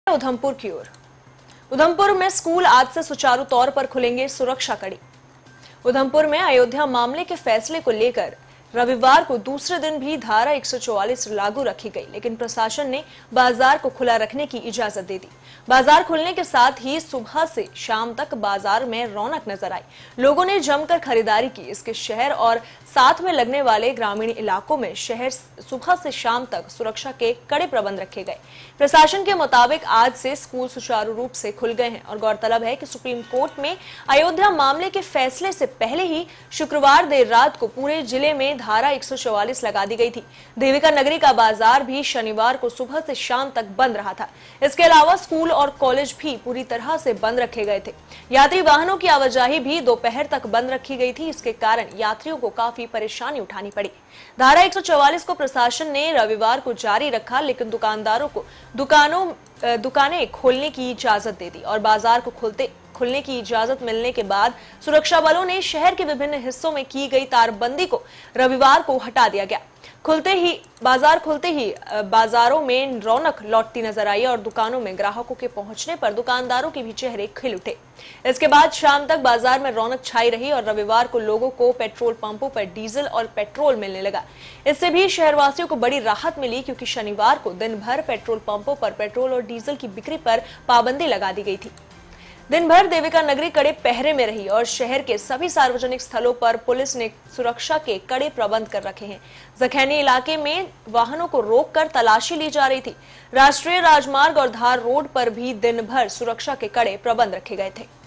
उधमपुर की ओर। उधमपुर में स्कूल आज से सुचारू तौर पर खुलेंगे, सुरक्षा कड़ी। उधमपुर में अयोध्या मामले के फैसले को लेकर रविवार को दूसरे दिन भी धारा 144 लागू रखी गई, लेकिन प्रशासन ने बाजार को खुला रखने की इजाजत दे दी। बाजार खुलने के साथ ही सुबह से शाम तक बाजार में रौनक नजर आई। लोगों ने जमकर खरीदारी की। इसके शहर और साथ में लगने वाले ग्रामीण इलाकों में शहर सुबह से शाम तक सुरक्षा के कड़े प्रबंध रखे गए। प्रशासन के मुताबिक आज से स्कूल सुचारू रूप से खुल गए हैं और गौरतलब है कि सुप्रीम कोर्ट में अयोध्या मामले के फैसले से पहले ही शुक्रवार देर रात को पूरे जिले में धारा 144 लगा दी गई थी। देविका नगरी का बाजार भी शनिवार को सुबह से शाम तक बंद रहा था। इसके अलावा स्कूल और कॉलेज भी पूरी तरह से बंद रखे गए थे। यात्री वाहनों की आवाजाही भी दोपहर तक बंद रखी गई थी। इसके कारण यात्रियों को काफी परेशानी उठानी पड़ी। धारा 144 को प्रशासन ने रविवार को जारी रखा, लेकिन दुकानदारों को दुकानें खोलने की इजाजत दे दी और बाजार को खुलने की इजाजत मिलने के बाद सुरक्षा बलों ने शहर के विभिन्न हिस्सों में की गई तारबंदी को रविवार को हटा दिया गया। बाजार खुलते ही बाजारों में रौनक लौटती नजर आई और दुकानों में ग्राहकों के पहुंचने पर दुकानदारों के भी चेहरे खिल उठे। इसके बाद शाम तक बाजार में रौनक छाई रही और रविवार को लोगों को पेट्रोल पंपों पर डीजल और पेट्रोल मिलने लगा। इससे भी शहरवासियों को बड़ी राहत मिली, क्योंकि शनिवार को दिन भर पेट्रोल पंपों पर पेट्रोल और डीजल की बिक्री पर पाबंदी लगा दी गई थी। दिन भर देविका नगरी कड़े पहरे में रही और शहर के सभी सार्वजनिक स्थलों पर पुलिस ने सुरक्षा के कड़े प्रबंध कर रखे हैं। जखैनी इलाके में वाहनों को रोककर तलाशी ली जा रही थी। राष्ट्रीय राजमार्ग और धार रोड पर भी दिन भर सुरक्षा के कड़े प्रबंध रखे गए थे।